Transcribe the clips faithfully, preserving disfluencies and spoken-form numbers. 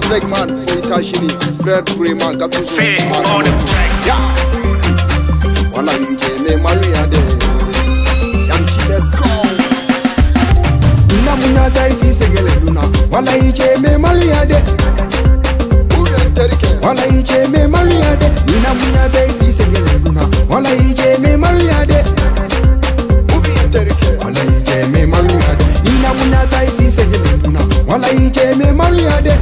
Legman, for Itachini, frère Brema, Gatouzo. Voilà, il est né, Maria de Yamti, let's go. Nina Muna Daisy Segeluna, voilà, il est né, Maria de Voilà, il est né, Maria de Nina Muna Daisy Segeluna, voilà, il est né, Maria de Voilà, il est né, Maria de Nina Muna Daisy Segeluna, voilà, il est né, Maria de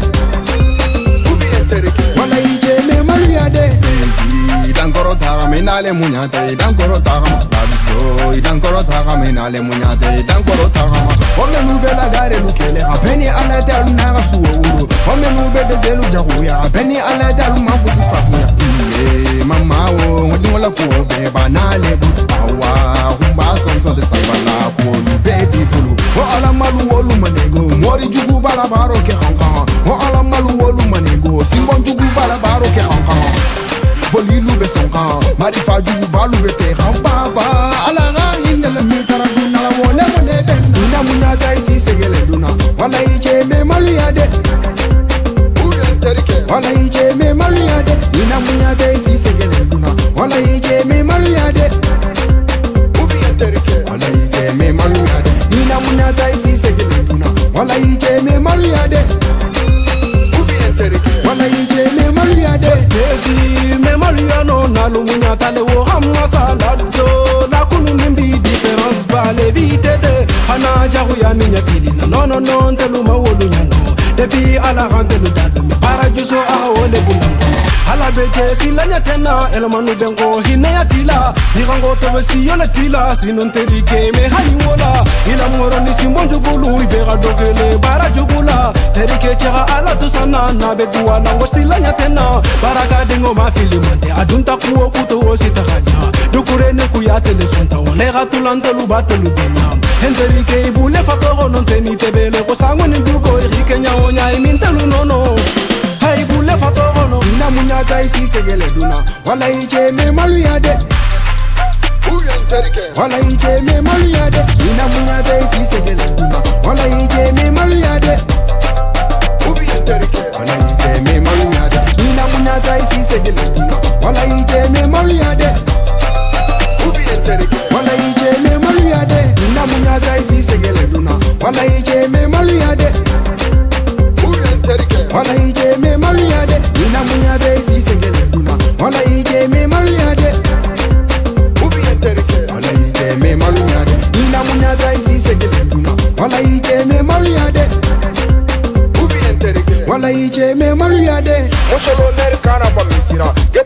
Voilà, il est né, Maria de Dankoro taga menale munyate, dankoro taga matabiso, dankoro taga menale munyate, dankoro taga ma. Ome nube la gare lukele, apeni ala dalu naga suwuru. Ome nube de zelu jahuya, apeni ala dalu mafusi fafuya. Iye mama wo, ngodi ngola kuobe banale bu. Awa humba sonso de sabala kulu baby bulu. O ala malu wolu manego, mori jugu bala baro ke hankan. O ala malu wolu manego, simbon jugu bala baro ke hankan. Bolilu be songa, marifa jugu balu be te papa. Ala nga inga la mitara duna la wole wole ben. Duna muna daisi segele duna, wala ije me maluyade. Wala ije me maluyade. Duna muna daisi segele duna, wala ije me maluyade. Wala ije me maluyade. Duna muna daisi segele duna, wala ije me maluyade. Wala ije me maluyade. Desi me maluyano na lumunya tale wo hamma saladzo la kunu nimbi difference bale bitede hana jahu ya minya kilina no no no ntelu mawolu nyano debi ala randelu dalu para juso a wole bulango ala beje silanya tena elmanu bengo hinaya tila nirango to besi yola tila sinon tedi game hani wola ila moro ni simbonju bulu ibera dogele bara jugula tedi ke chara ala to sana na bedu ala ngo silanya tena baraka dingo mafili mante adunta kuo kuto osita haja dukure ne kuya tele sonta wole gatulante lu batelu benyam henderi ke ibule fatoro non teni tebele ko sango ni dugo irike nyaonya imintelu nono hay bule fatoro no Nina munya daisi segele duna, wala ije me maluyade. Wala ije me maluyade. Nina munya daisi segele duna, wala ije me maluyade. Wala ije me maluyade. Nina munya daisi segele duna, wala ije me maluyade. Wala ije me maluyade. Nina munya daisi segele duna, wala ije me maluyade. Wala ije me maluyade. Nina munya daisi segele duna, wala ije me maluyade. Wala ije me maluyade. Nina munya daisi segele duna, wala ije me maluyade. Wala ije me maluyade. Mosholo ner kana mamisira.